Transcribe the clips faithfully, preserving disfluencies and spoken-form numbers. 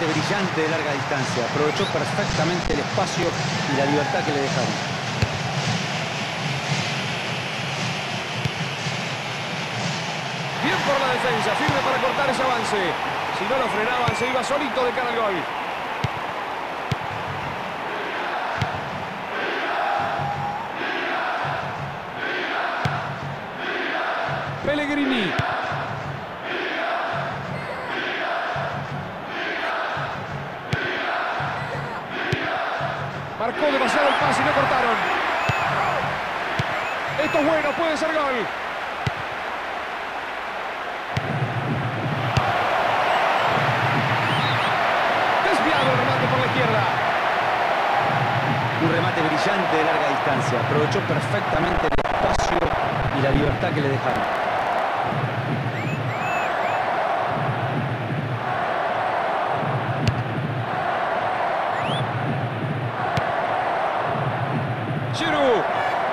remate brillante de larga distancia. Aprovechó perfectamente el espacio y la libertad que le dejaron. Bien por la defensa, firme para cortar ese avance. Si no lo frenaban, se iba solito de cara al gol. Pellegrini. Marcó demasiado el pase y no cortaron. Esto es bueno, puede ser gol. Desviado el remate por la izquierda. Un remate brillante de larga distancia. Aprovechó perfectamente el espacio y la libertad que le dejaron. Giroud.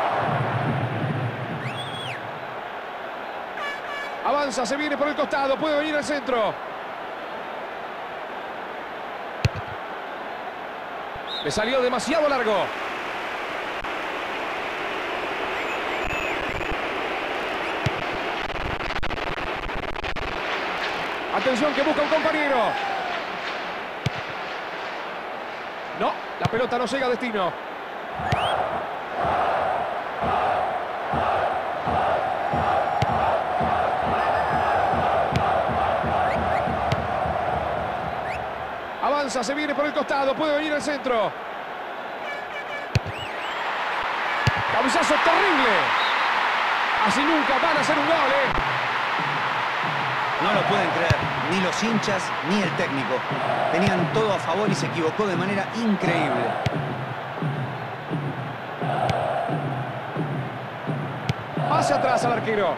Avanza, se viene por el costado, puede venir al centro. Le salió demasiado largo. Atención que busca un compañero. No, la pelota no llega a destino. Avanza, se viene por el costado, puede venir al centro. Cabezazo terrible. Así nunca van a hacer un gol, ¿eh? No lo pueden creer, ni los hinchas ni el técnico. Tenían todo a favor y se equivocó de manera increíble. Pase atrás al arquero.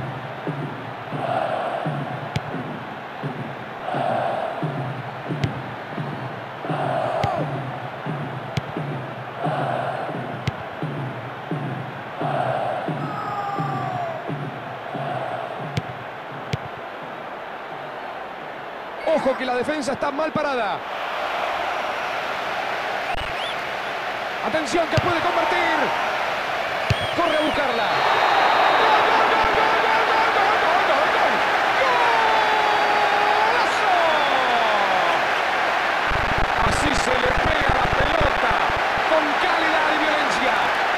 Ojo que la defensa está mal parada. Atención que puede convertir. Corre a buscarla. Así se le pega la pelota con calidad y violencia.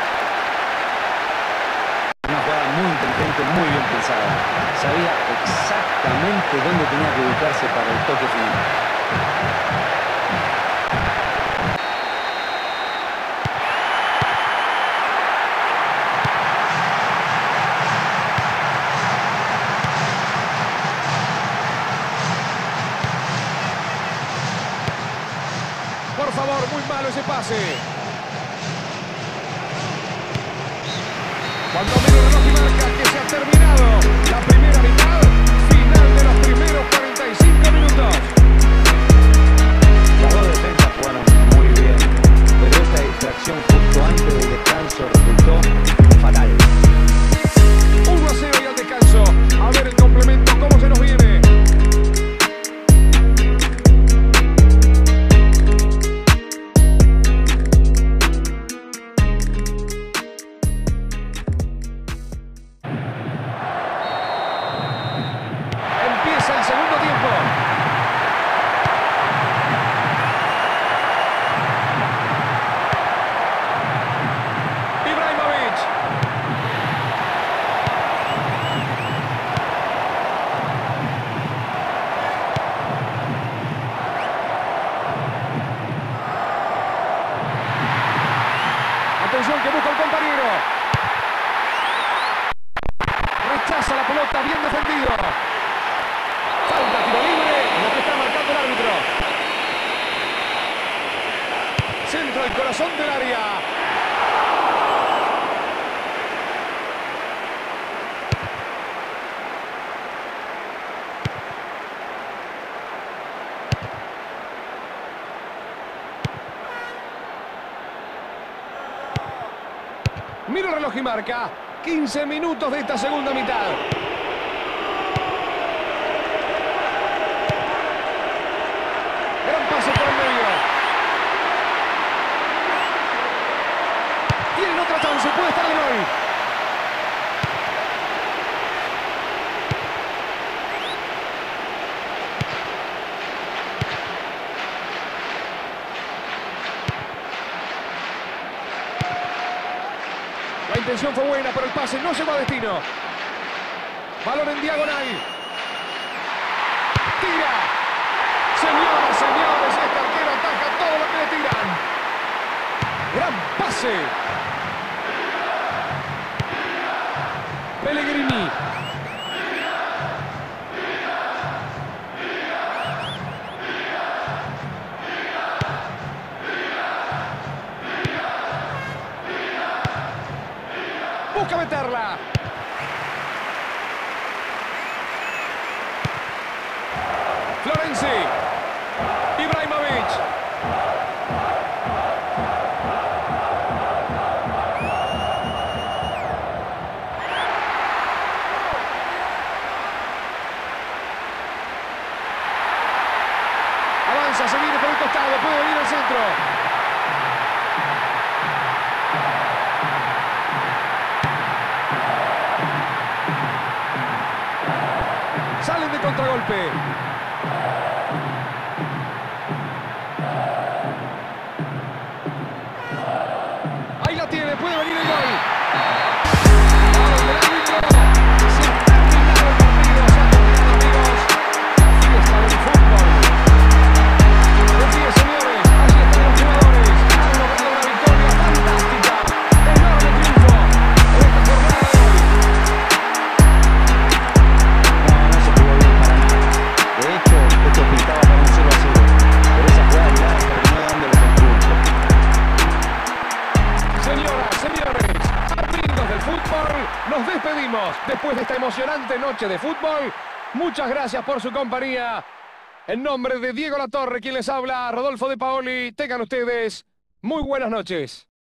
Una jugada muy inteligente, muy bien pensada. Sabía exactamente dónde tenía que ubicarse para el toque final. Por favor, muy malo ese pase. Cuando menos reloj y marca que se ha terminado la primera mitad, final de los primeros cuarenta y cinco minutos. Las dos defensas jugaron muy bien, pero esta distracción justo antes del descanso resultó fatal. uno a cero y al descanso. A ver el complemento, cómo se nos viene. Empieza el segundo tiempo. Ibrahimovic. Atención que busca el compañero. Rechaza la pelota, bien defendido. Falta, tiro libre, lo que está marcando el árbitro. Centro del corazón del área. Mira el reloj y marca. quince minutos de esta segunda mitad. Gran avance, puede estar el gol. La intención fue buena, pero el pase no llegó a destino. Balón en diagonal. Tira. Señoras, señores, este arquero ataca todo lo que le tiran. Gran pase. Pellegrini. Busca meterla. Florenzi. Ibrahimovic. Avanza, se viene por el costado, puede venir al centro. Salen de contragolpe. Ahí la tiene, puede venir el gol. Ahora el árbitro. Se ha terminado el partido, se ha terminado, amigos. Fiesta del fútbol. Así es, señores, allí están los jugadores. Han logrado una victoria fantástica. Enorme triunfo en esta jornada de hoy. No, no se jugó bien para nada. De hecho, esto pintaba para un cero a cero. Pero esa jugada ya terminó dándoles el triunfo. Señoras, señores, amigos del fútbol, nos despedimos después de esta emocionante noche de fútbol. Muchas gracias por su compañía. En nombre de Diego Latorre, quien les habla, Rodolfo De Paoli, tengan ustedes muy buenas noches.